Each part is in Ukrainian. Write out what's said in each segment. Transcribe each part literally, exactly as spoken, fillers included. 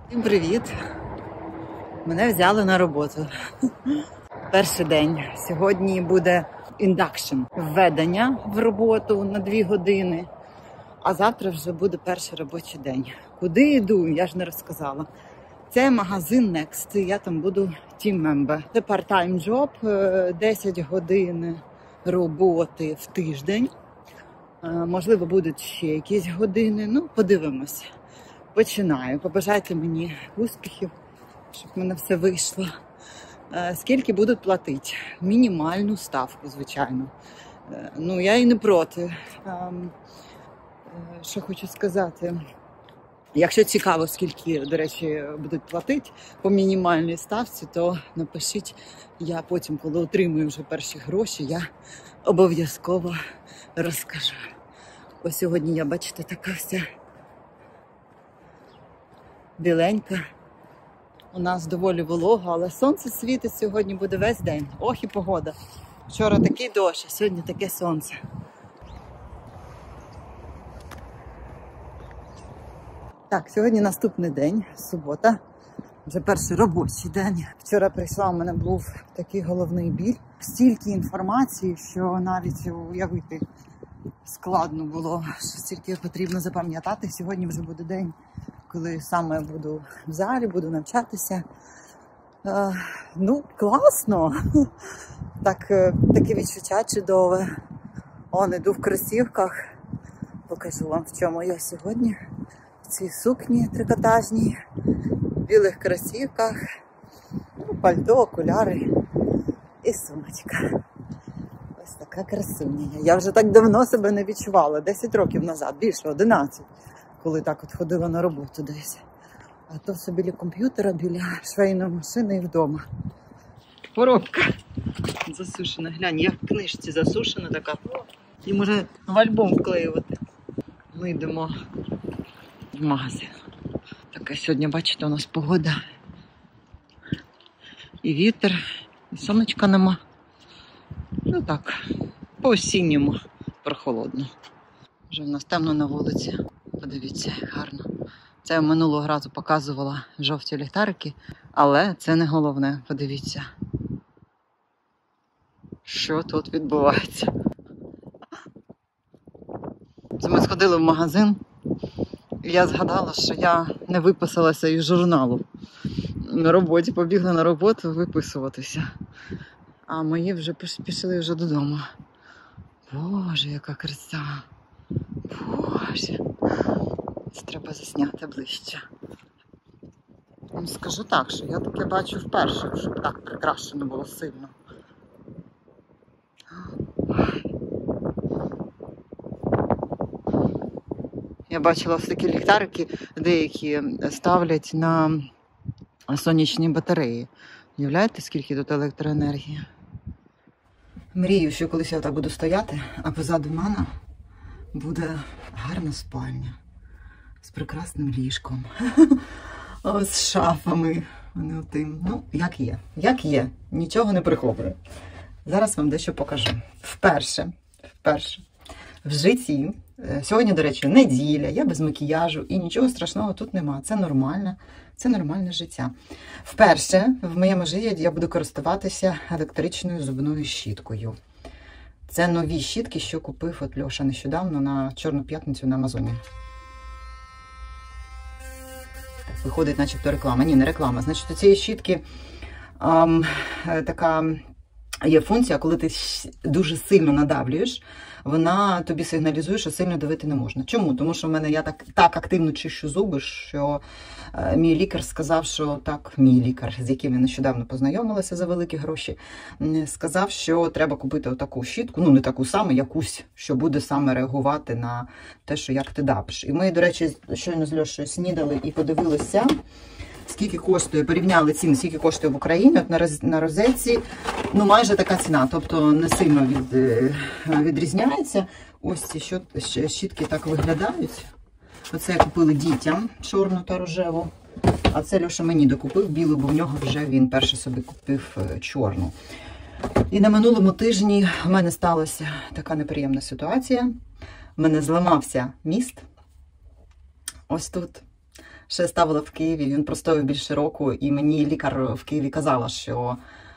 Всім привіт! Мене взяли на роботу. Перший день. Сьогодні буде індакшн, введення в роботу на дві години. А завтра вже буде перший робочий день. Куди йду, я ж не розказала. Це магазин Next, я там буду team member. Це part-time job, десять годин роботи в тиждень. Можливо, будуть ще якісь години, ну подивимось. Починаю. Побажайте мені успіхів, щоб в мене все вийшло. Скільки будуть платити? Мінімальну ставку, звичайно. Ну, я і не проти. Що хочу сказати. Якщо цікаво, скільки, до речі, будуть платити по мінімальній ставці, то напишіть. Я потім, коли отримую вже перші гроші, я обов'язково розкажу. Ось сьогодні я, бачите, така вся біленька. У нас доволі волого, але сонце світить сьогодні буде весь день. Ох і погода. Вчора такий дощ, а сьогодні таке сонце. Так, сьогодні наступний день, субота. Вже перший робочий день. Вчора прийшла, у мене був такий головний біль. Стільки інформації, що навіть уявити складно було, що стільки потрібно запам'ятати. Сьогодні вже буде день, коли саме буду в залі, буду навчатися. Е, ну, класно. Так, таке відчуття чудове. Он, іду в кросівках. Покажу вам, в чому я сьогодні. В цій сукні трикотажній, в білих кросівках, ну, пальто, окуляри і сумочка. Ось така красуня. Я вже так давно себе не відчувала. десять років назад, більше, одинадцять. Коли так от ходила на роботу десь. А то все біля комп'ютера, біля швейної машини і вдома. Поробка засушена. Глянь, як в книжці засушена така. І може в альбом вклеювати. Ми йдемо в магазин. Така сьогодні, бачите, у нас погода. І вітер, і сонечка нема. Ну так, по-осінньому прохолодно. Вже в нас темно на вулиці. Подивіться, гарно. Це я минулого разу показувала жовті ліхтарики, але це не головне. Подивіться, що тут відбувається. Це ми сходили в магазин, і я згадала, що я не виписалася із журналу. На роботі, побігла на роботу виписуватися. А мої вже пішли вже додому. Боже, яка краса. Боже. Це треба засняти ближче. Вам скажу так, що я таке бачу вперше, щоб так прикрашено було сильно. Я бачила все такі ліхтарики, деякі ставлять на сонячні батареї. Уявляєте, скільки тут електроенергії? Мрію, що колись я так буду стояти, а позаду мене буде гарна спальня з прекрасним ліжком, з шафами. Ну, як є, як є, нічого не прихоплю. Зараз вам дещо покажу. Вперше, вперше в житті, сьогодні, до речі, неділя, я без макіяжу і нічого страшного тут нема. Це нормально, це нормальне життя. Вперше в моєму житті я буду користуватися електричною зубною щіткою. Це нові щітки, що купив от Льоша нещодавно на Чорну п'ятницю на Амазоні. Виходить начебто реклама. Ні, не реклама. Значить, у цієї щітки ем, така є функція, коли ти дуже сильно надавлюєш, вона тобі сигналізує, що сильно давити не можна. Чому? Тому що в мене я так, так активно чищу зуби, що е, мій лікар сказав, що так, мій лікар, з яким я нещодавно познайомилася за великі гроші, сказав, що треба купити отаку щітку, ну не таку саму, якусь, що буде саме реагувати на те, що як ти давиш. І ми, до речі, щойно з Льошею снідали і подивилися, скільки коштує, порівняли ціни, скільки коштує в Україні, от на, роз, на розетці, ну майже така ціна, тобто не сильно від, відрізняється. Ось ці щітки так виглядають. Оце купили дітям, чорну та рожеву, а це Льоша мені докупив білу, бо в нього вже він перше собі купив чорну. І на минулому тижні в мене сталася така неприємна ситуація. В мене зламався міст, ось тут. ще ставила в Києві, він простояв більше року, і мені лікар в Києві казала, що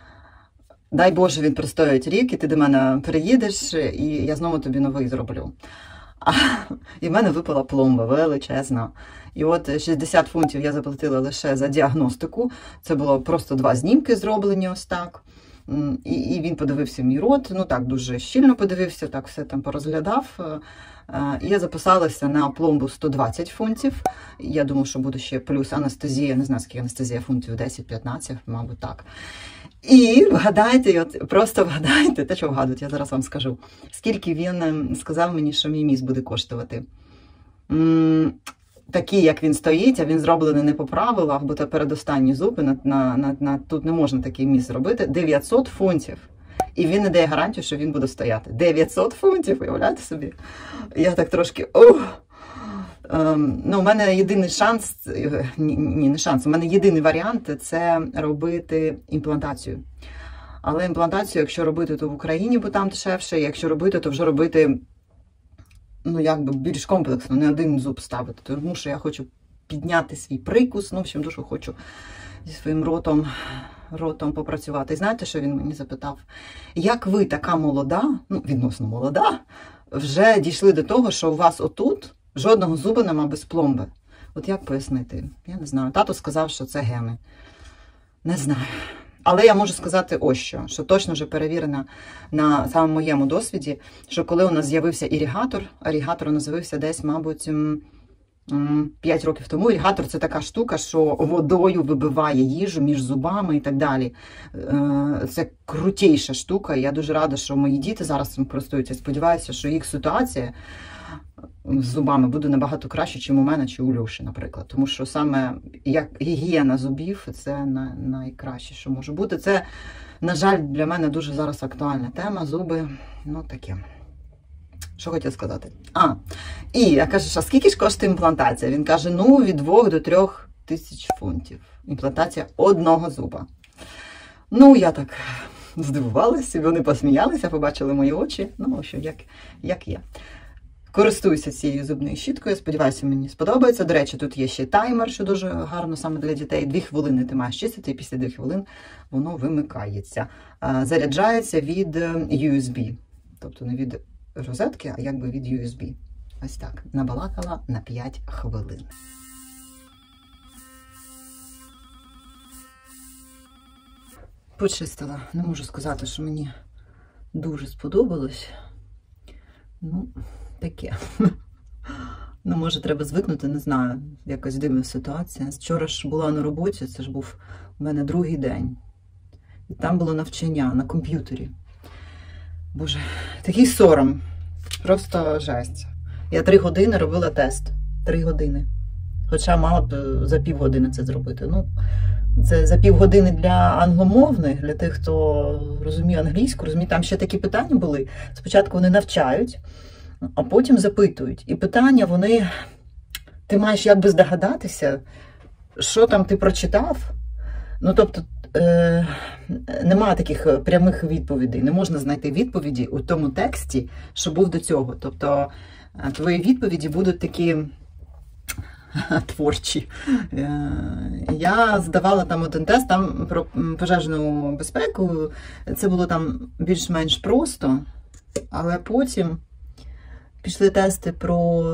дай Боже, він простоїть рік, і ти до мене приїдеш, і я знову тобі новий зроблю. А, і в мене випала пломба величезна. І от шістдесят фунтів я заплатила лише за діагностику. Це було просто два знімки зроблені ось так. І, і він подивився мій рот, ну так, дуже щільно подивився, так все там порозглядав. І я записалася на пломбу сто двадцять фунтів. Я думаю, що буде ще плюс анестезія, не знаю, скільки анестезія фунтів, десять-п'ятнадцять, мабуть, так. І вгадайте, от просто вгадайте, те, що вгадують, я зараз вам скажу. Скільки він сказав мені, що мій міс буде коштувати. М-м, такий, як він стоїть, а він зроблений не по правилах, бо це передостанні зуби, на, на, на, на, тут не можна такий міс робити, дев'ятсот фунтів. І він не дає гарантію, що він буде стояти. дев'ятсот фунтів, уявляєте собі? Я так трошки... Ох! Ем, ну, у мене єдиний шанс, ні, ні, не шанс, у мене єдиний варіант – це робити імплантацію. Але імплантацію, якщо робити, то в Україні, бо там дешевше, якщо робити, то вже робити, ну, якби більш комплексно, не один зуб ставити. Тому що я хочу підняти свій прикус, ну, в общем, дуже хочу зі своїм ротом, ротом попрацювати. І знаєте, що він мені запитав? Як ви, така молода, ну, відносно молода, вже дійшли до того, що у вас отут жодного зуба нема без пломби? От як пояснити? Я не знаю. Тато сказав, що це гени. Не знаю. Але я можу сказати ось що, що точно вже перевірено на самому моєму досвіді, що коли у нас з'явився іригатор, іригатор у нас з'явився десь, мабуть, п'ять років тому. Іригатор – це така штука, що водою вибиває їжу між зубами і так далі. Це крутейша штука. Я дуже рада, що мої діти зараз цим користуються. Сподіваюся, що їх ситуація з зубами буде набагато краще, ніж у мене чи у Льоші, наприклад. Тому що саме як гігієна зубів – це найкраще, що може бути. Це, на жаль, для мене дуже зараз актуальна тема. Зуби, ну таке. Що хотів сказати? А, і я кажу, а скільки ж коштує імплантація? Він каже, ну, від двох до трьох тисяч фунтів. Імплантація одного зуба. Ну, я так здивувалася, вони посміялися, побачили мої очі. Ну, що, як, як є. Користуюся цією зубною щіткою, сподіваюся, мені сподобається. До речі, тут є ще таймер, що дуже гарно саме для дітей. Дві хвилини ти маєш чистити, і після двох хвилин воно вимикається. Заряджається від ю ес бі, тобто не від розетки, а якби від ю ес бі. Ось так, набалакала на п'ять хвилин. Почистила. Не можу сказати, що мені дуже сподобалось. Ну, таке. Ну, може, треба звикнути, не знаю, якась дивна ситуація. Вчора ж була на роботі, це ж був у мене другий день. І там було навчання на комп'ютері. Боже, такий сором. Просто жесть. Я три години робила тест. Три години. Хоча мала б за півгодини це зробити. Ну, це за півгодини для англомовних, для тих, хто розуміє англійську, розуміє, там ще такі питання були. Спочатку вони навчають, а потім запитують. І питання, вони, ти маєш якби здогадатися, що там ти прочитав. Ну, тобто, е, немає таких прямих відповідей. Не можна знайти відповіді у тому тексті, що був до цього. Тобто, твої відповіді будуть такі творчі. Я здавала там один тест, там про пожежну безпеку. Це було там більш-менш просто, але потім пішли тести про,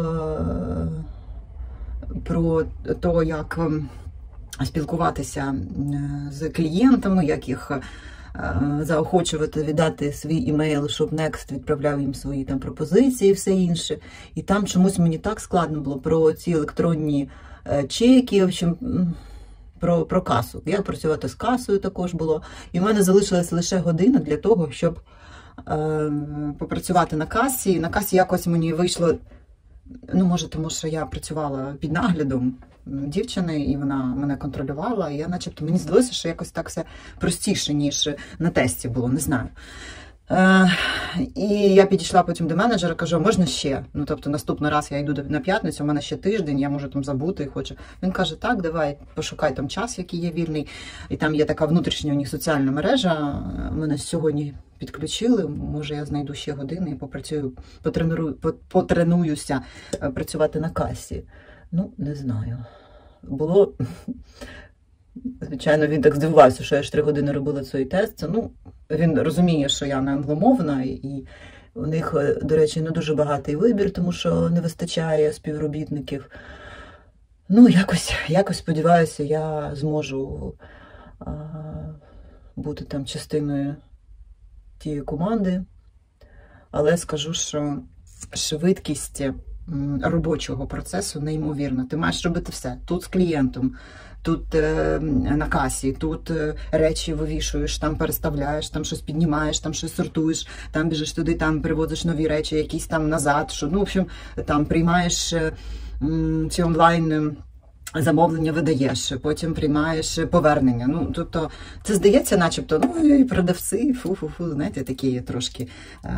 про те, як спілкуватися з клієнтами, як їх заохочувати віддати свій імейл, щоб Next відправляв їм свої там пропозиції і все інше. І там чомусь мені так складно було про ці електронні чеки, в общем, про, про касу. Як працювати з касою також було. І в мене залишилась лише година для того, щоб е, попрацювати на касі. На касі якось мені вийшло, ну, може, тому що я працювала під наглядом дівчини, і вона мене контролювала, і я начебто, мені здалося, що якось так все простіше, ніж на тесті було, не знаю. Е, і я підійшла потім до менеджера, кажу, можна ще? Ну, тобто, наступний раз я йду на п'ятницю, у мене ще тиждень, я можу там забути і хочу. Він каже, так, давай, пошукай там час, який є вільний. І там є така внутрішня у них соціальна мережа, мене сьогодні підключили, може я знайду ще години і попрацюю, потренурую, потренуюся працювати на касі. Ну, не знаю. було. Звичайно, він так здивувався, що я ж три години робила цей тест. Ну, він розуміє, що я не англомовна, і у них, до речі, не дуже багатий вибір, тому що не вистачає співробітників. Ну, якось, якось сподіваюся, я зможу а, бути там частиною тієї команди. Але скажу, що швидкість робочого процесу неймовірна. Ти маєш робити все. Тут з клієнтом, тут е, на касі, тут е, речі вивішуєш, там переставляєш, там щось піднімаєш, там щось сортуєш, там біжиш туди, там привозиш нові речі, якісь там назад. Що, ну, в общем, там приймаєш е, ці онлайн замовлення, видаєш, потім приймаєш повернення. Ну, тобто, це здається, начебто, ну, і продавці, фу-фу-фу, знаєте, такі трошки е,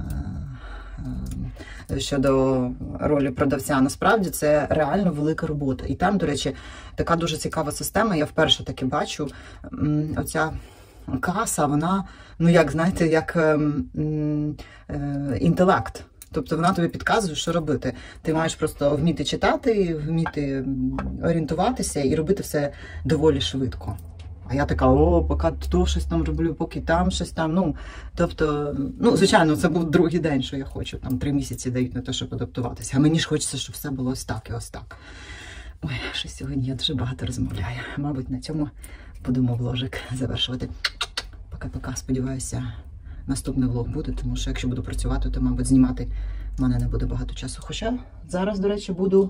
е, щодо ролі продавця. Насправді, це реально велика робота. І там, до речі, така дуже цікава система, я вперше таки бачу, оця каса, вона, ну, як, знаєте, як е, е, інтелект. Тобто вона тобі підказує, що робити. Ти маєш просто вміти читати, вміти орієнтуватися і робити все доволі швидко. А я така, о, поки то щось там роблю, поки там щось там. Ну, тобто, ну, звичайно, це був другий день, що я хочу. Там три місяці дають на те, щоб адаптуватися. А мені ж хочеться, щоб все було ось так і ось так. Ой, щось сьогодні я дуже багато розмовляю. Мабуть, на цьому будемо вложик завершувати. Пока-пока, сподіваюся, наступний влог буде, тому що якщо буду працювати, то, мабуть, знімати в мене не буде багато часу. Хоча зараз, до речі, буду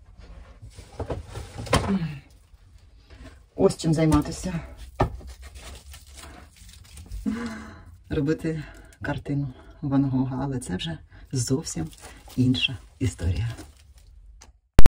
ось чим займатися. Робити картину Ван Гога, але це вже зовсім інша історія.